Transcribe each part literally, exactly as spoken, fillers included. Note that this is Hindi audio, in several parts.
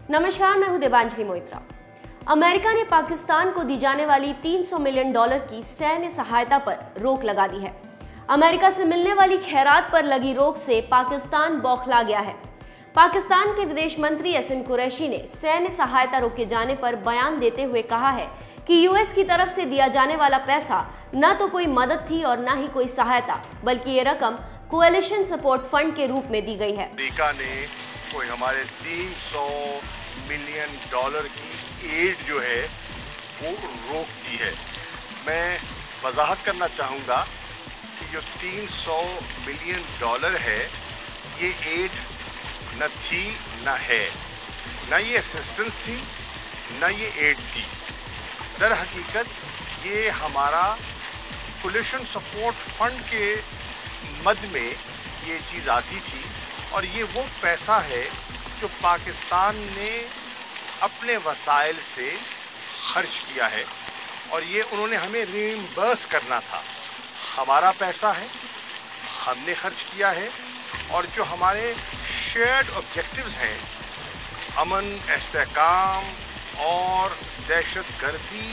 नमस्कार, मैं हूं देवांजलि मोइत्रा। अमेरिका ने पाकिस्तान को दी जाने वाली तीन सौ मिलियन डॉलर की सैन्य सहायता पर रोक लगा दी है। अमेरिका से मिलने वाली खैरात पर लगी रोक से पाकिस्तान बौखला गया है। पाकिस्तान के विदेश मंत्री एस कुरैशी ने सैन्य सहायता रोके जाने पर बयान देते हुए कहा है कि यूएस की तरफ से दिया जाने वाला पैसा न तो कोई मदद थी और न ही कोई सहायता, बल्कि ये रकम कोएलिशन सपोर्ट फंड के रूप में दी गई है। अमेरिका ने कोई हमारे तीन सौ मिलियन डॉलर की एड जो है वो रोक दी है। मैं वजाहत करना चाहूँगा कि जो तीन सौ मिलियन डॉलर है ये एड न थी न है, न ये असिस्टेंस थी न ये एड थी। दर हकीकत ये हमारा कोएलिशन सपोर्ट फंड के मद में ये चीज़ आती थी और ये वो पैसा है जो पाकिस्तान ने अपने वसाइल से खर्च किया है और ये उन्होंने हमें रीइंबर्स करना था। हमारा पैसा है, हमने खर्च किया है और जो हमारे शेयर्ड ऑब्जेक्टिव्स हैं, अमन, इस्तेहकाम और दहशतगर्दी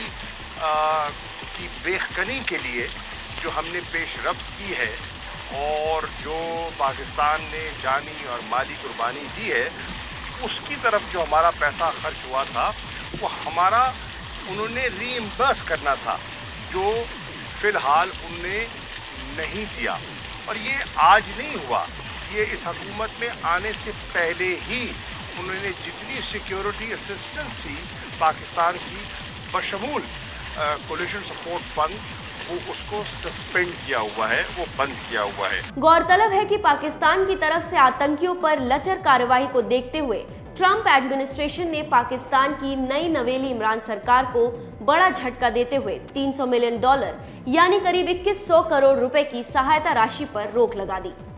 की बेखनी के लिए जो हमने पेशरफ्त की है और जो पाकिस्तान ने जानी और माली कुर्बानी दी है, उसकी तरफ जो हमारा पैसा खर्च हुआ था वो हमारा उन्होंने रीइंबर्स करना था, जो फिलहाल उनने नहीं दिया। और ये आज नहीं हुआ, ये इस हुकूमत में आने से पहले ही उन्होंने जितनी सिक्योरिटी असिस्टेंस थी पाकिस्तान की, बशमूल कोएलिशन सपोर्ट फंड, वो उसको सस्पेंड किया हुआ है, वो बंद किया हुआ है। गौरतलब है कि पाकिस्तान की तरफ से आतंकियों पर लचर कार्रवाई को देखते हुए ट्रंप एडमिनिस्ट्रेशन ने पाकिस्तान की नई नवेली इमरान सरकार को बड़ा झटका देते हुए तीन सौ मिलियन डॉलर यानी करीब इक्कीस सौ करोड़ रुपए की सहायता राशि पर रोक लगा दी।